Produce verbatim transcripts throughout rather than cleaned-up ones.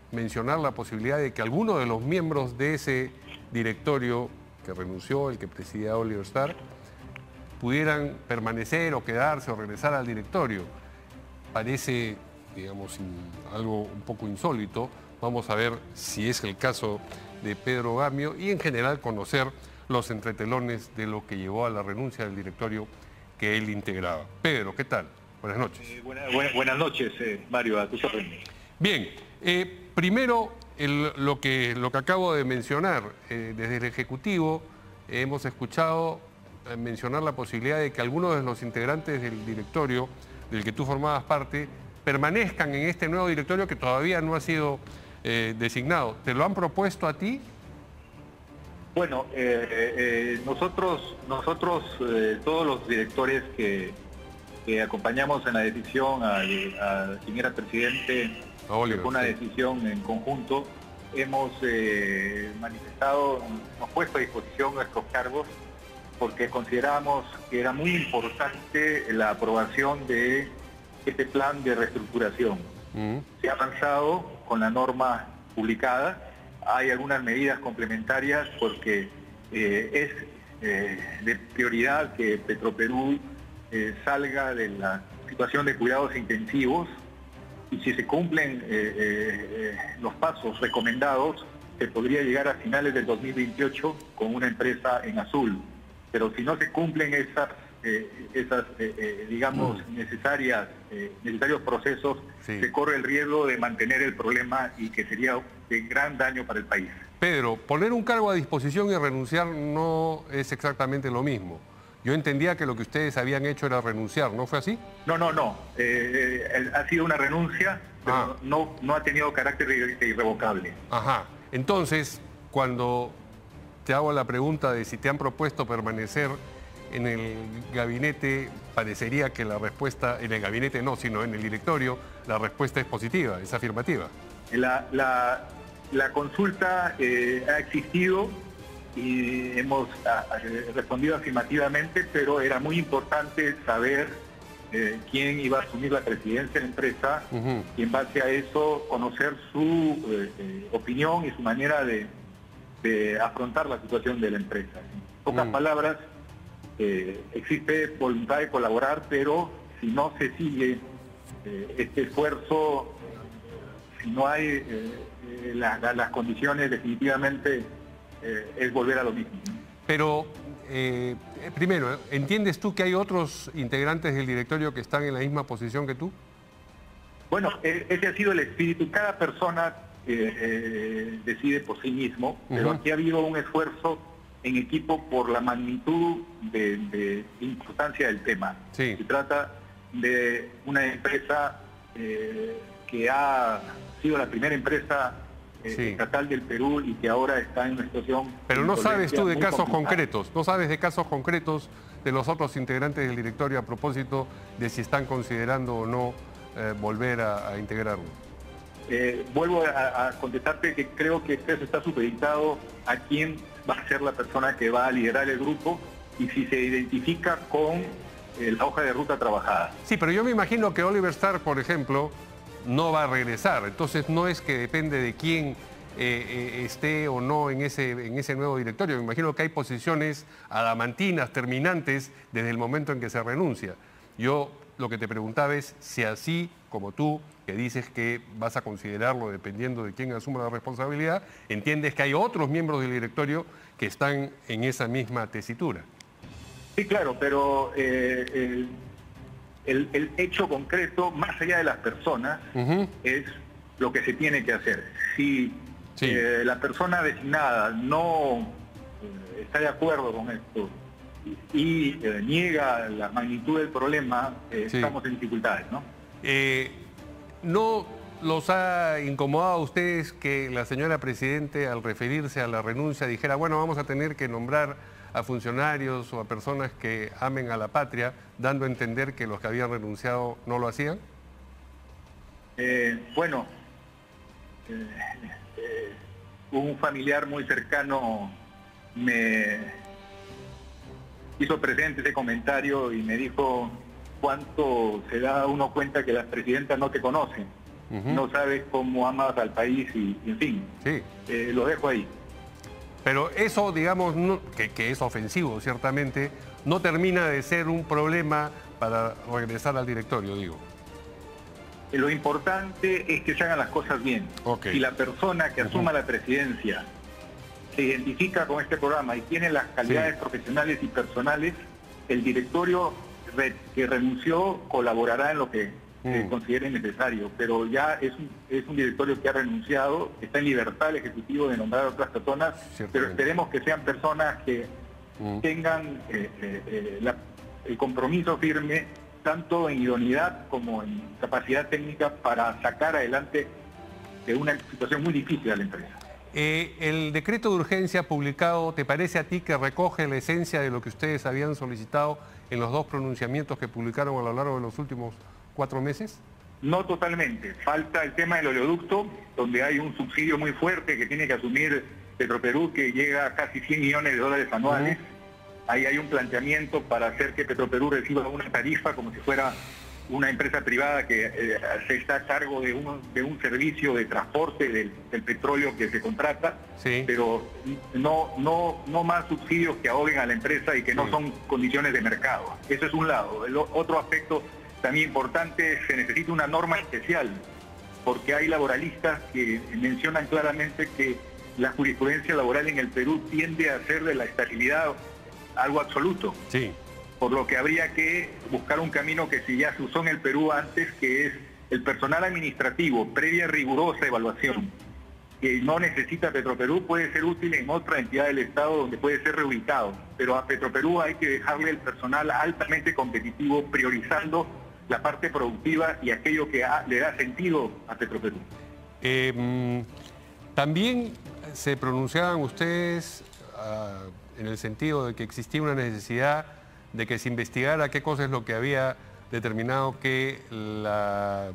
mencionar la posibilidad de que alguno de los miembros de ese directorio que renunció, el que presidía Oliver Starr, pudieran permanecer o quedarse o regresar al directorio. Parece, digamos, algo un poco insólito. Vamos a ver si es el caso de Pedro Gamio y en general conocer los entretelones de lo que llevó a la renuncia del directorio que él integraba. Pedro, ¿qué tal? Buenas noches. Eh, buena, buena, buenas noches, eh, Mario, a tus órdenes. Bien, eh, primero el, lo, que, lo que acabo de mencionar. Eh, desde el Ejecutivo eh, hemos escuchado eh, mencionar la posibilidad de que algunos de los integrantes del directorio del que tú formabas parte permanezcan en este nuevo directorio que todavía no ha sido eh, designado. ¿Te lo han propuesto a ti? Bueno, eh, eh, nosotros, nosotros eh, todos los directores que, que acompañamos en la decisión al, a quien era presidente, fue una sí. decisión en conjunto, hemos eh, manifestado, hemos puesto a disposición nuestros cargos porque consideramos que era muy importante la aprobación de este plan de reestructuración. Uh-huh. Se ha avanzado con la norma publicada. Hay algunas medidas complementarias porque eh, es eh, de prioridad que Petroperú eh, salga de la situación de cuidados intensivos y si se cumplen eh, eh, los pasos recomendados, se podría llegar a finales del dos mil veintiocho con una empresa en azul. Pero si no se cumplen esas, eh, esas eh, eh, digamos, mm. necesarias, eh, necesarios procesos, sí. se corre el riesgo de mantener el problema y que sería de gran daño para el país. Pedro, poner un cargo a disposición y renunciar no es exactamente lo mismo. Yo entendía que lo que ustedes habían hecho era renunciar, ¿no fue así? No, no, no. Eh, eh, ha sido una renuncia, pero ah. no, no ha tenido carácter irrevocable. Ajá. Entonces, cuando te hago la pregunta de si te han propuesto permanecer en el gabinete, parecería que la respuesta, en el gabinete no, sino en el directorio, la respuesta es positiva, es afirmativa. La, la, la consulta eh, ha existido y hemos a, a, respondido afirmativamente, pero era muy importante saber eh, quién iba a asumir la presidencia de la empresa uh-huh. y en base a eso conocer su eh, eh, opinión y su manera de, de afrontar la situación de la empresa. En pocas uh-huh. palabras, eh, existe voluntad de colaborar, pero si no se sigue eh, este esfuerzo, si no hay eh, eh, la, la, las condiciones, definitivamente eh, es volver a lo mismo. Pero, eh, primero, ¿entiendes tú que hay otros integrantes del directorio que están en la misma posición que tú? Bueno, ese ha sido el espíritu. Cada persona eh, eh, decide por sí mismo, uh-huh. pero aquí ha habido un esfuerzo en equipo por la magnitud de, de importancia del tema. Sí. Se trata de una empresa eh, que ha sido la primera empresa eh, sí. estatal del Perú y que ahora está en una situación... Pero no sabes tú de casos complicada. concretos, no sabes de casos concretos de los otros integrantes del directorio a propósito de si están considerando o no eh, volver a, a integrarlo. Eh, vuelvo a, a contestarte que creo que eso está supeditado a quién va a ser la persona que va a liderar el grupo y si se identifica con eh, la hoja de ruta trabajada. Sí, pero yo me imagino que Oliver Starr, por ejemplo, no va a regresar. Entonces no es que depende de quién eh, eh, esté o no en ese, en ese nuevo directorio. Me imagino que hay posiciones adamantinas, terminantes, desde el momento en que se renuncia. Yo lo que te preguntaba es si así como tú, que dices que vas a considerarlo dependiendo de quién asuma la responsabilidad, entiendes que hay otros miembros del directorio que están en esa misma tesitura. Sí, claro, pero eh, el, el, el hecho concreto, más allá de las personas, uh-huh. es lo que se tiene que hacer. Si sí. eh, la persona designada no eh, está de acuerdo con esto y eh, niega la magnitud del problema, eh, sí. estamos en dificultades, ¿no? Eh, ¿No los ha incomodado a ustedes que la señora Presidente, al referirse a la renuncia, dijera, bueno, vamos a tener que nombrar a funcionarios o a personas que amen a la patria, dando a entender que los que habían renunciado no lo hacían? Eh, bueno, eh, eh, un familiar muy cercano me hizo presente ese comentario y me dijo cuánto se da uno cuenta que las presidentas no te conocen. uh-huh. no sabes cómo amas al país y, y en fin, sí. eh, lo dejo ahí. Pero eso, digamos, no, que, que es ofensivo, ciertamente, no termina de ser un problema para regresar al directorio, digo. Lo importante es que se hagan las cosas bien. Okay. Si la persona que asuma uh-huh. la presidencia se identifica con este programa y tiene las calidades sí. profesionales y personales, el directorio re, que renunció colaborará en lo que uh-huh. eh, considere necesario. Pero ya es un, es un directorio que ha renunciado, está en libertad el Ejecutivo de nombrar a otras personas, pero esperemos que sean personas que uh-huh. tengan eh, eh, eh, la, el compromiso firme tanto en idoneidad como en capacidad técnica para sacar adelante de una situación muy difícil a la empresa. Eh, el decreto de urgencia publicado, ¿te parece a ti que recoge la esencia de lo que ustedes habían solicitado en los dos pronunciamientos que publicaron a lo largo de los últimos cuatro meses? No totalmente. Falta el tema del oleoducto, donde hay un subsidio muy fuerte que tiene que asumir Petroperú, que llega a casi cien millones de dólares anuales. Uh-huh. Ahí hay un planteamiento para hacer que Petroperú reciba una tarifa como si fuera una empresa privada que eh, se está a cargo de un, de un servicio de transporte del, del petróleo que se contrata, sí. pero no, no, no más subsidios que ahoguen a la empresa y que no sí. son condiciones de mercado. Eso es un lado. El otro aspecto también importante es que se necesita una norma especial, porque hay laboralistas que mencionan claramente que la jurisprudencia laboral en el Perú tiende a hacer de la estabilidad algo absoluto, sí. por lo que habría que buscar un camino que si ya se usó en el Perú antes, que es el personal administrativo, previa rigurosa evaluación, que no necesita Petroperú, puede ser útil en otra entidad del Estado donde puede ser reubicado, pero a Petroperú hay que dejarle el personal altamente competitivo, priorizando la parte productiva y aquello que ha, le da sentido a Petroperú. Eh, también se pronunciaban ustedes uh, en el sentido de que existía una necesidad de que se investigara qué cosa es lo que había determinado que la,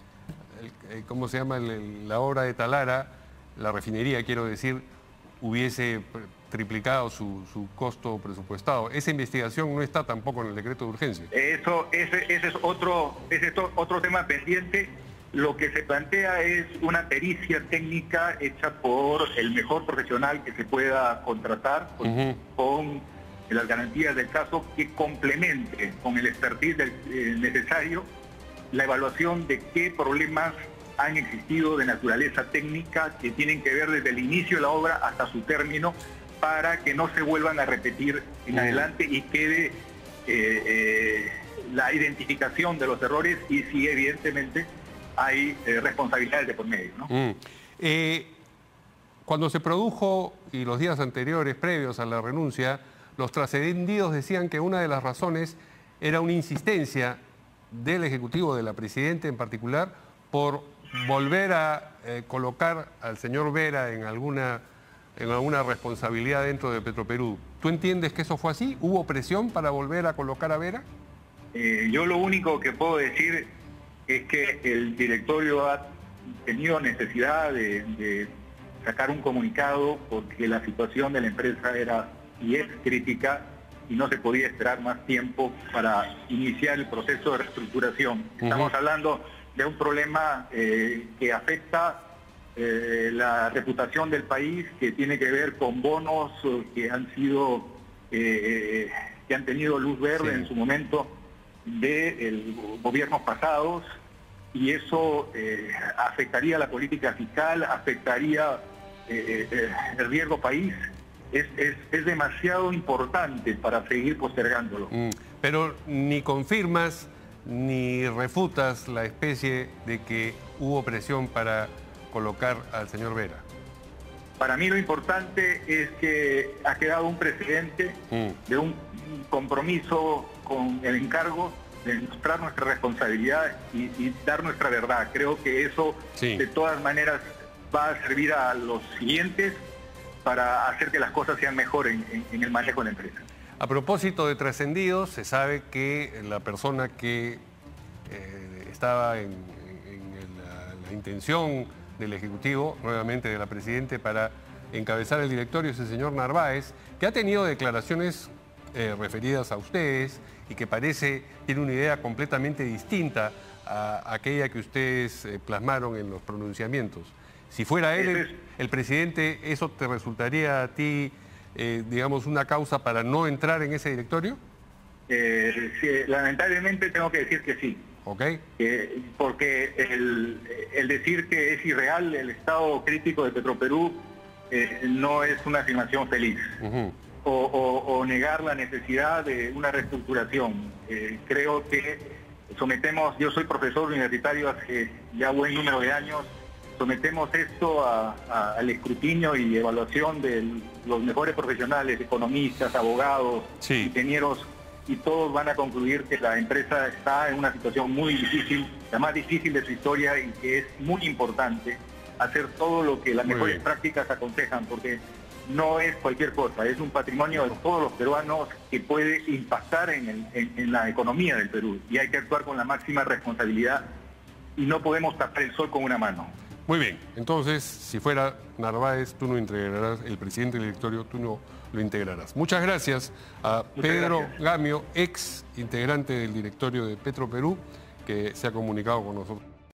el, ¿cómo se llama? El, la obra de Talara, la refinería, quiero decir, hubiese triplicado su, su costo presupuestado. Esa investigación no está tampoco en el decreto de urgencia. Eso, ese, ese es otro, ese es otro tema pendiente. Lo que se plantea es una pericia técnica hecha por el mejor profesional que se pueda contratar con, uh-huh. con las garantías del caso, que complemente con el expertise del, eh, necesario la evaluación de qué problemas han existido de naturaleza técnica que tienen que ver desde el inicio de la obra hasta su término, para que no se vuelvan a repetir en uh-huh. adelante y quede eh, eh, la identificación de los errores y si evidentemente hay eh, responsabilidades de por medio, ¿no? Mm. Eh, cuando se produjo, y los días anteriores, previos a la renuncia, los trascendidos decían que una de las razones era una insistencia del Ejecutivo, de la Presidenta en particular, por volver a eh, colocar al señor Vera en alguna, en alguna responsabilidad dentro de Petroperú. ¿Tú entiendes que eso fue así? ¿Hubo presión para volver a colocar a Vera? Eh, yo lo único que puedo decir es que el directorio ha tenido necesidad de, de sacar un comunicado porque la situación de la empresa era y es crítica y no se podía esperar más tiempo para iniciar el proceso de reestructuración. Uh-huh. Estamos hablando de un problema eh, que afecta eh, la reputación del país, que tiene que ver con bonos que han sido, eh, que han tenido luz verde sí. en su momento de gobiernos pasados, y eso eh, afectaría la política fiscal, afectaría eh, eh, el riesgo país. Es, es, es demasiado importante para seguir postergándolo. Mm, pero ni confirmas ni refutas la especie de que hubo presión para colocar al señor Vera. Para mí lo importante es que ha quedado un precedente mm. de un compromiso con el encargo de mostrar nuestra responsabilidad y, y dar nuestra verdad. Creo que eso sí. de todas maneras va a servir a los siguientes para hacer que las cosas sean mejor en, en, en el manejo de la empresa. A propósito de trascendidos, se sabe que la persona que eh, estaba en, en, en la, la intención del Ejecutivo, nuevamente de la Presidenta, para encabezar el directorio es el señor Narváez, que ha tenido declaraciones eh, referidas a ustedes y que parece tiene una idea completamente distinta a aquella que ustedes eh, plasmaron en los pronunciamientos. Si fuera él el, el presidente, ¿eso te resultaría a ti, eh, digamos, una causa para no entrar en ese directorio? Eh, sí, lamentablemente tengo que decir que sí. Okay. Eh, porque el, el decir que es irreal el estado crítico de Petroperú eh, no es una afirmación feliz. Uh-huh. o, o, o negar la necesidad de una reestructuración. Eh, creo que sometemos, yo soy profesor universitario hace ya buen número de años, sometemos esto a, a, al escrutinio y evaluación de los mejores profesionales, economistas, abogados, sí. ingenieros, y todos van a concluir que la empresa está en una situación muy difícil, la más difícil de su historia, y que es muy importante hacer todo lo que las muy mejores bien. prácticas aconsejan, porque no es cualquier cosa, es un patrimonio de todos los peruanos que puede impactar en, el, en, en la economía del Perú, y hay que actuar con la máxima responsabilidad y no podemos tapar el sol con una mano. Muy bien, entonces, si fuera Narváez, tú no integrarás, el presidente del directorio, tú no lo integrarás. Muchas gracias a Muchas Pedro gracias. Gamio, ex integrante del directorio de Petroperú, que se ha comunicado con nosotros.